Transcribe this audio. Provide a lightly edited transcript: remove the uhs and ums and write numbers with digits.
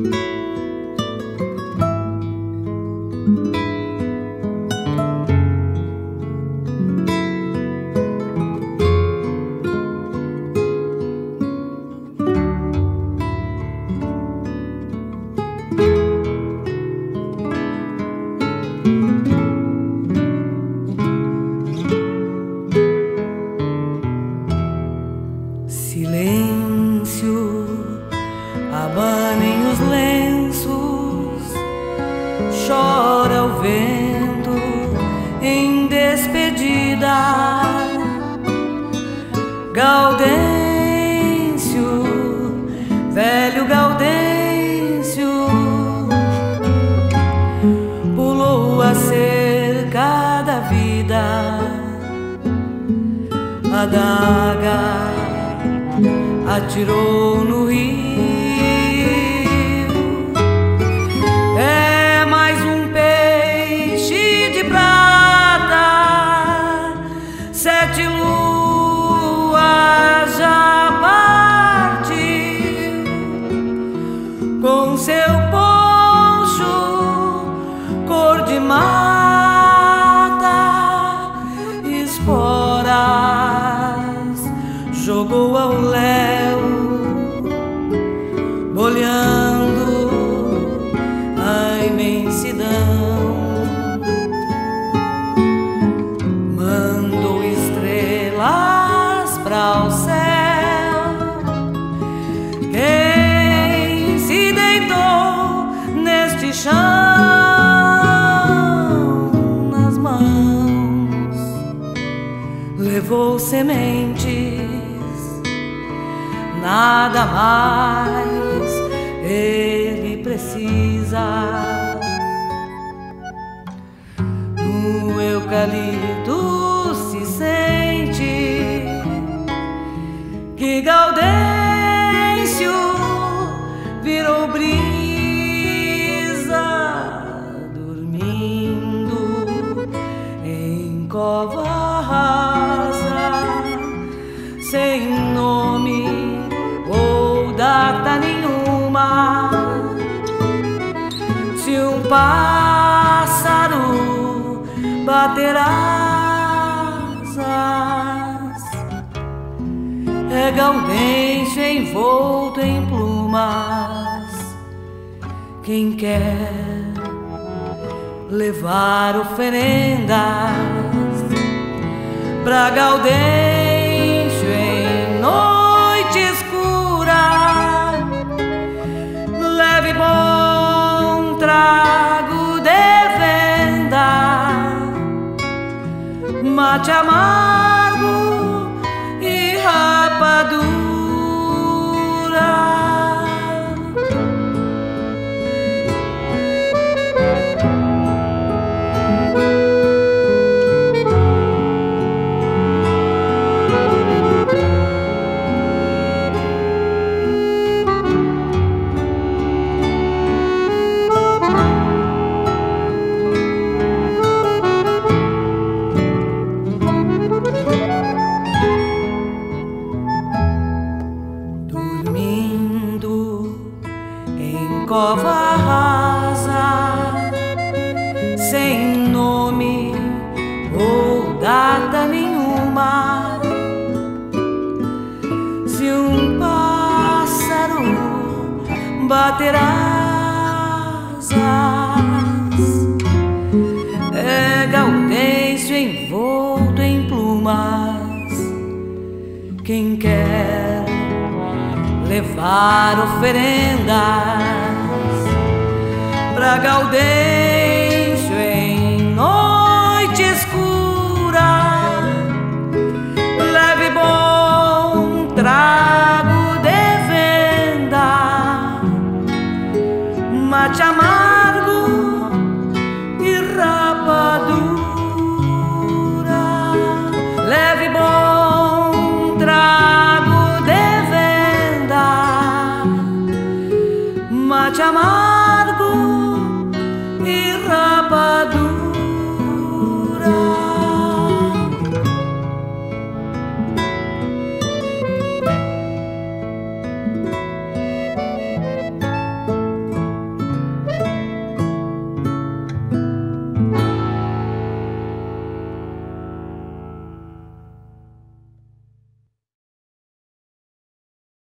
Silêncio, abanem os lenços, chora o vento em despedida. Gaudêncio, velho Gaudêncio, pulou a cerca da vida, a adaga atirou no rio. É mais um peixe de prata, 7 luas já partiu, com seu poncho cor de mata, esporas jogou ao léu, olhando a imensidão. Mandou estrelas para o céu. Quem se deitou neste chão, nas mãos levou sementes, nada mais ele precisa. No eucalipto se sente que Gaudêncio virou brisa, dormindo em cova rasa, sem nome ou data nenhuma. Se um pássaro bater asas, é Gaudêncio envolto em plumas. Quem quer levar oferendas pra Gaudêncio em noite escura, leve bom trago de venda, mate amargo e rapadura. Cova rasa, sem nome ou data nenhuma. Se um pássaro bater asas, é Gaudêncio envolto em plumas. Quem quer levar oferendas pra Gaudêncio em noite escura, leve bom trago de venda, mate amargo e rapadura. Leve bom trago de venda, mate amargo